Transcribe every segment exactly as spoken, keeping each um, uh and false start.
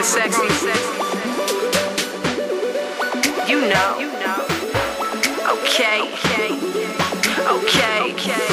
sexy. You know. Okay. Okay. Okay.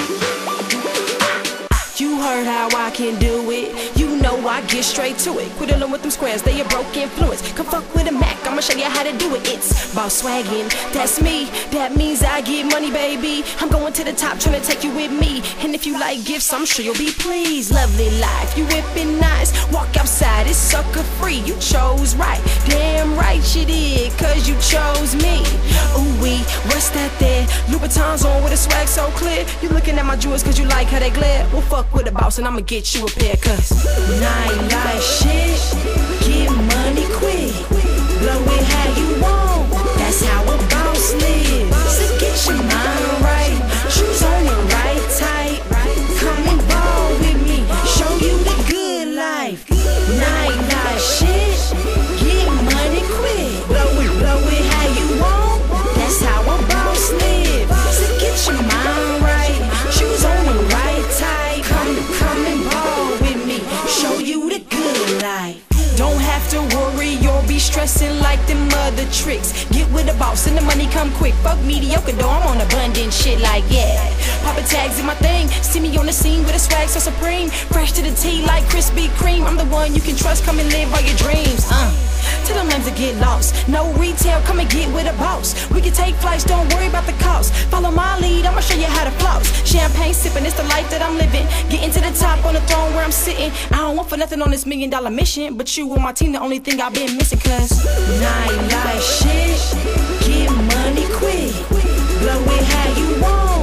You heard how I can do it. You know I get straight to it. Quit dealing with them squares, they a broke influence. Come fuck with a Mac, I'ma show you how to do it. It's about swaggin', that's me. That means I get money, baby. I'm going to the top, tryna take you with me. And if you like gifts, I'm sure you'll be pleased. Lovely life, you whippin' nice. Walk outside, it's sucker free. You chose right, damn right you did, cause you chose me. Ooh wee, what's that there? Louboutins on with a swag so clear. You looking at my jewels cause you like how they glare. Well fuck with a boss and I'ma get you a pair. Cause I ain't like shit, get money quick, blow it how you want, that's how a boss lives. So get your mind right, shoes on the right tight, come and ball with me, show you the good life. I ain't like shit, get money quick, blow it, blow it how you want, that's how a boss lives. So get your mind right, shoes on the right tight, come, come and ball with me, show you the good life. Don't have to worry or be stressing like them other tricks. Get with the boss and the money come quick. Fuck mediocre though, I'm on abundant shit like yeah. Papa tags in my thing, see me on the scene with a swag so supreme. Fresh to the T like Krispy Kreme. I'm the one you can trust, come and live all your dreams. Uh. Tell them names to get lost. No retail, come and get with a boss. We can take flights, don't worry about the cost. Follow my lead, I'ma show you how to floss. Champagne sipping, it's the life that I'm living. Getting to the top on the throne where I'm sitting. I don't want for nothing on this million dollar mission, but you and my team the only thing I've been missing. Cause I ain't like shit, get money quick, blow it how you want,